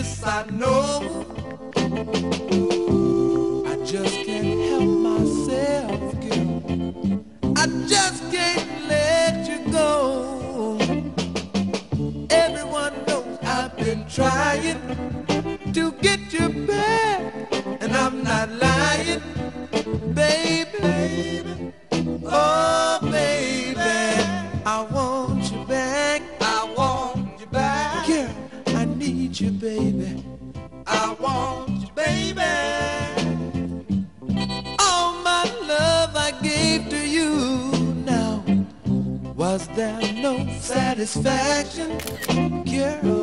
This I know, I just can't help myself, girl. I just can't let you go. Everyone knows I've been trying to get you back, and I'm not lying, baby. Oh, baby, I want you back. I want you back. Girl, I need you, baby. I want you, baby. All my love I gave to you now. Was there no satisfaction, girl?